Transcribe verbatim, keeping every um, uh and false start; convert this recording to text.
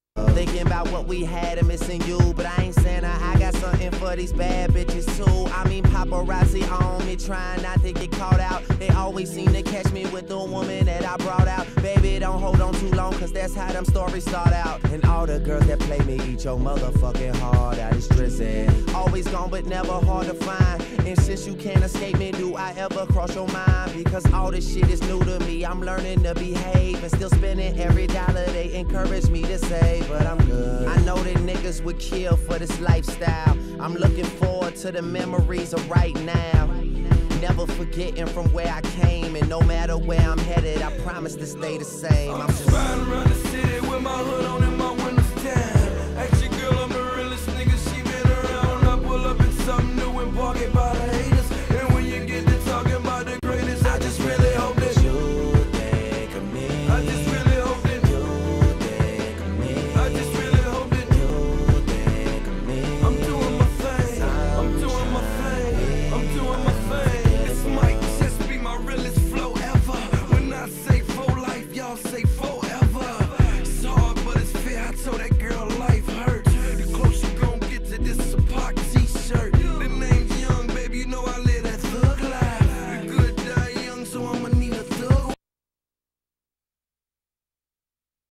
Thinking about what we had and missing you, but I ain't saying I, I got something for these bad bitches too. I mean paparazzi on me, trying not to get caught out. They always seem to catch me with the woman that I brought out. Baby, don't hold on too long, cause that's how them stories start out. And all the girls that play me eat your motherfucking heart out, it's drizzy. Always gone but never hard to find. And since you can't escape me, do I ever cross your mind? Because all this shit is new to me, I'm learning to behave and still spending every dollar they encourage me to save. But I'm good. I know that niggas would kill for this lifestyle. I'm looking forward to the memories of right now. Never forgetting from where I came, and no matter where I'm headed, I promise to stay the same. I'm just